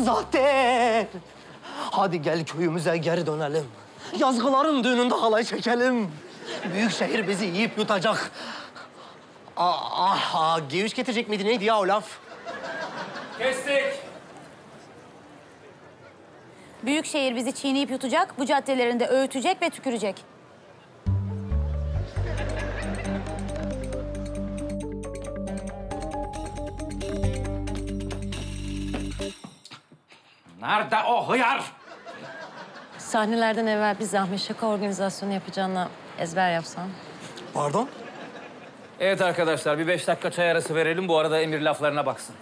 zaten. Hadi gel köyümüze geri dönelim. Yazgıların düğününde halay çekelim. Büyük şehir bizi yiyip yutacak. Geviş getirecek miydi? Neydi ya o laf? Kestik. Büyükşehir bizi çiğneyip yutacak, bu caddelerinde öğütecek ve tükürecek. Nerede o hıyar? Sahnelerden evvel bir zahmet şaka organizasyonu yapacağına ezber yapsan. Pardon? Evet arkadaşlar, bir 5 dakika çay arası verelim. Bu arada Emir laflarına baksın.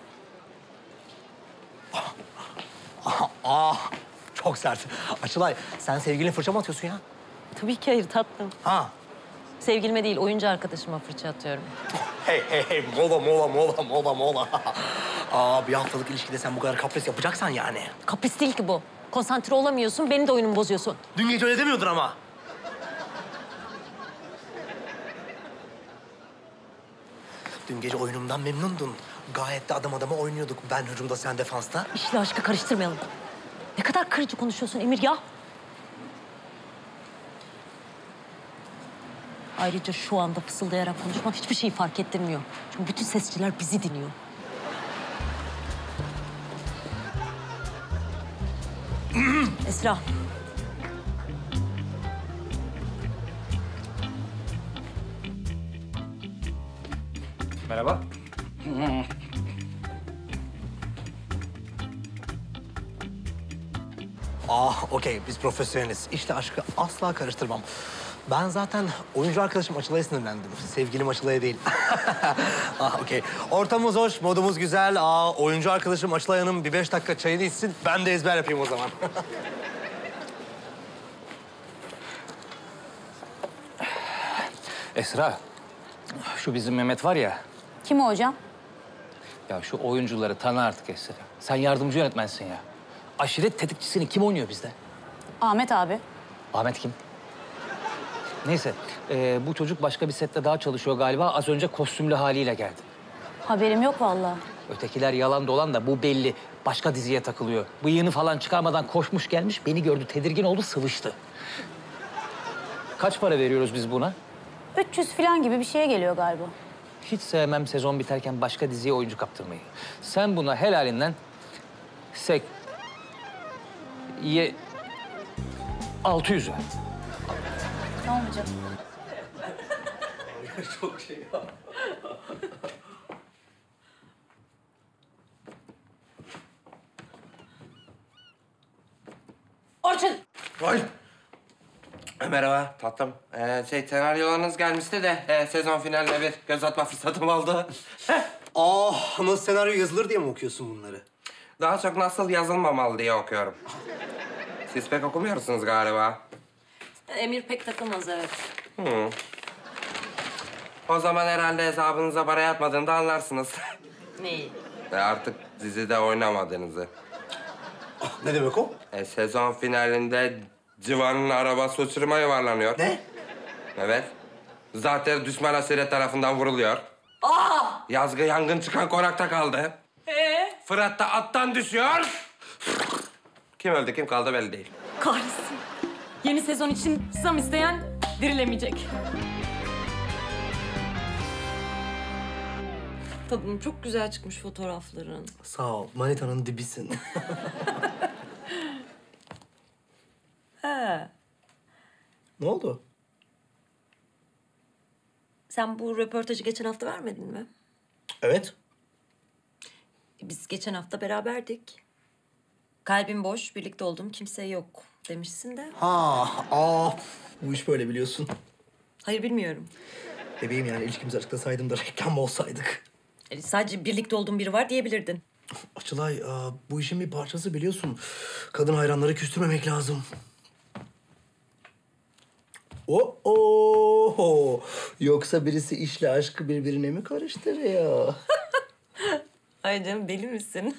Çok sert. Açılay, sen sevgiline fırça mı atıyorsun ya? Tabii ki hayır tatlım. Ha. Sevgilime değil, oyuncu arkadaşıma fırça atıyorum. Hey, mola. Bir haftalık ilişkide sen bu kadar kapris yapacaksan yani. Kapris değil ki bu. Konsantre olamıyorsun, benim de oyunumu bozuyorsun. Dün gece öyle demiyordun ama. Dün gece oyunumdan memnundun. Gayet de adam adama oynuyorduk. Ben hücumda, sen defansta. İşle aşkı karıştırmayalım. Ne kadar kırıcı konuşuyorsun Emir ya. Ayrıca şu anda fısıldayarak konuşmak hiçbir şeyi fark ettirmiyor. Çünkü bütün sesçiler bizi dinliyor. Esra. Merhaba. Okey. Biz profesyoneliz. İşte aşkı asla karıştırmam. Ben zaten oyuncu arkadaşım Açılay'a sinirlendim. Sevgilim Açılay'a değil. Okey. Ortamımız hoş, modumuz güzel. Oyuncu arkadaşım Açılay Hanım bir 5 dakika çayını içsin. Ben de ezber yapayım o zaman. Esra, şu bizim Mehmet var ya... Kim o hocam? Ya şu oyuncuları tanı artık Esra. Sen yardımcı yönetmensin ya. Aşiret tetikçisini kim oynuyor bizde? Ahmet abi. Ahmet kim? Neyse, bu çocuk başka bir sette daha çalışıyor galiba. Az önce kostümlü haliyle geldi. Haberim yok vallahi. Ötekiler yalan dolan da bu belli. Başka diziye takılıyor. Bıyığını falan çıkarmadan koşmuş gelmiş. Beni gördü, tedirgin oldu, sıvıştı. Kaç para veriyoruz biz buna? 300 falan gibi bir şeye geliyor galiba. Hiç sevmem sezon biterken başka diziye oyuncu kaptırmayı. Sen buna helalinden... 600 ver. Tamam hocam. Çok şey ya. Orçun! Vay. Merhaba tatlım. Senaryolarınız gelmişti de sezon finaline bir göz atma fırsatım oldu. Nasıl senaryo yazılır diye mi okuyorsun bunları? Daha çok nasıl yazılmamalı diye okuyorum. Siz pek okumuyorsunuz galiba. Emir pek takılmaz evet. O zaman herhalde hesabınıza para yatmadığını da anlarsınız. Neyi? Ve artık dizide oynamadığınızı. Ne demek o? Sezon finalinde Civan'ın arabası uçuruma yuvarlanıyor. Ne? Evet. Zaten düşman aşiret tarafından vuruluyor. Yazgı yangın çıkan konakta kaldı. Fırat da attan düşüyor. Kim öldü kim kaldı belli değil. Kahretsin. Yeni sezon için zam isteyen dirilemeyecek. Tatlım çok güzel çıkmış fotoğrafların. Sağ ol. Manitanın dibisin. Ne oldu? Sen bu röportajı geçen hafta vermedin mi? Evet. Biz geçen hafta beraberdik. Kalbim boş, birlikte olduğum kimse yok demişsin de. Bu iş böyle biliyorsun. Hayır bilmiyorum. Bebeğim yani ilişkimizi açıklasaydım da reklam olsaydık. Sadece birlikte olduğum biri var diyebilirdin. Açılay, bu işin bir parçası biliyorsun. Kadın hayranları küstürmemek lazım. Yoksa birisi işle aşkı birbirine mi karıştırıyor? Ay canım deli misin?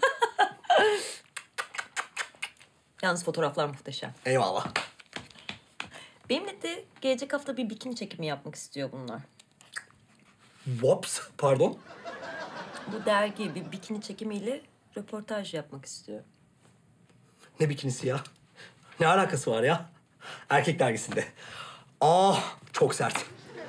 Yalnız fotoğraflar muhteşem. Eyvallah. Benimle de gelecek hafta bir bikini çekimi yapmak istiyor bunlar. Wops, pardon? Bu dergi bir bikini çekimiyle röportaj yapmak istiyor. Ne bikinisi ya? Ne alakası var ya? Erkek dergisinde. Çok sert.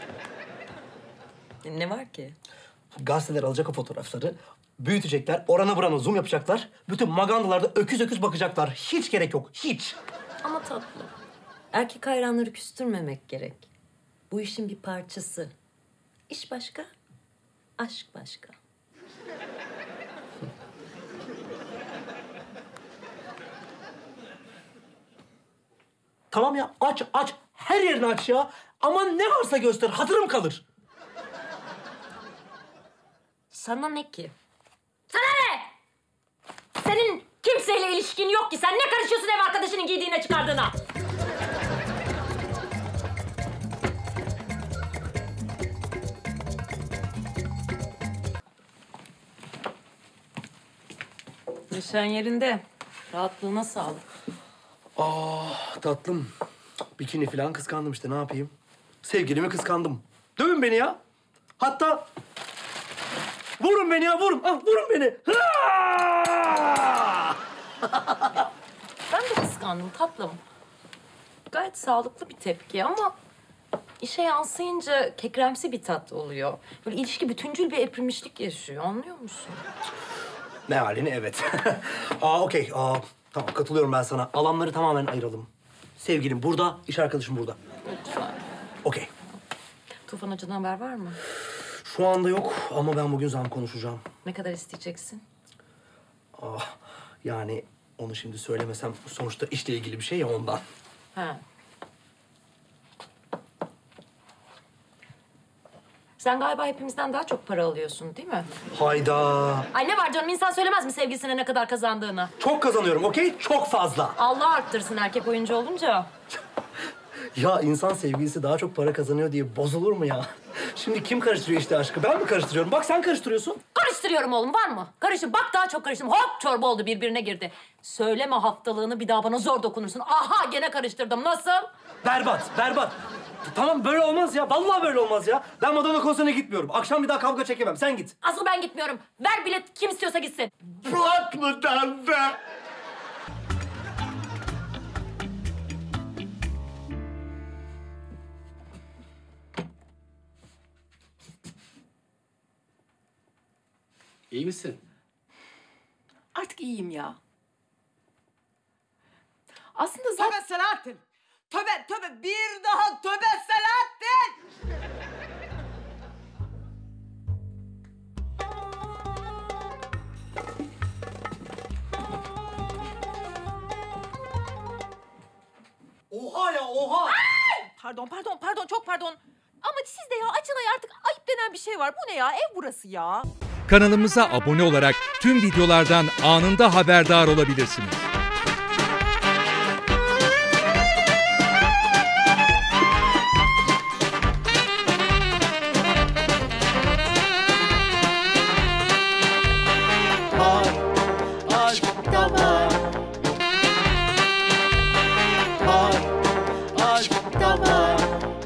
Ne var ki? Gazeteler alacak o fotoğrafları, büyütecekler, orana burana zoom yapacaklar. Bütün magandalarda öküz öküz bakacaklar. Hiç gerek yok, hiç. Ama tatlı. Erkek hayranları küstürmemek gerek. Bu işin bir parçası. İş başka, aşk başka. Tamam ya, aç, aç. Her yerini aç ya. Ama ne varsa göster, hatırım kalır. Sana ne ki? Sana ne? Senin kimseyle ilişkin yok ki. Sen ne karışıyorsun ev arkadaşının giydiğine çıkardığına? Neşen yerinde. Rahatlığına sağlık. Tatlım, bikini falan kıskandım işte, ne yapayım? Sevgilimi kıskandım. Dövün beni ya. Hatta vurun beni ya, vurun. Vurun beni. Ben de kıskandım tatlım. Gayet sağlıklı bir tepki ama işe yansıyınca kekremsi bir tat oluyor. Böyle ilişki bütüncül bir eprimişlik yaşıyor. Anlıyor musun? Ne halini, evet. Okey. Tamam, katılıyorum ben sana. Alanları tamamen ayıralım. Sevgilim burada, iş arkadaşım burada. Lütfen. Okey. Tufan Hoca'dan haber var mı? Şu anda yok ama ben bugün zam konuşacağım. Ne kadar isteyeceksin? Yani onu şimdi söylemesem sonuçta işle ilgili bir şey ya, ondan. Ha. Sen galiba hepimizden daha çok para alıyorsun değil mi? Hayda. Ay ne var canım, insan söylemez mi sevgilisine ne kadar kazandığını? Çok kazanıyorum, okey? Çok fazla. Allah arttırsın erkek oyuncu olunca. Ya insan sevgilisi daha çok para kazanıyor diye bozulur mu ya? Şimdi kim karıştırıyor işte aşkı? Ben mi karıştırıyorum? Bak sen karıştırıyorsun. Karıştırıyorum oğlum, var mı? Karıştır. Bak daha çok karıştırdım. Hop çorba oldu, birbirine girdi. Söyleme haftalığını, bir daha bana zor dokunursun. Aha gene karıştırdım. Nasıl? Berbat, berbat. Tamam, böyle olmaz ya. Vallahi böyle olmaz ya. Ben Madonna konserine gitmiyorum. Akşam bir daha kavga çekemem. Sen git. Asıl ben gitmiyorum. Ver bilet, kim istiyorsa gitsin. Bırak mı tante? İyi misin? Artık iyiyim ya. Aslında zaten... Tövbe Selahattin! Tövbe, tövbe! Bir daha tövbe Selahattin! Oha ya, oha! Pardon, çok pardon. Ama siz de ya Açılay, artık ayıp denen bir şey var. Bu ne ya? Ev burası ya. Kanalımıza abone olarak tüm videolardan anında haberdar olabilirsiniz.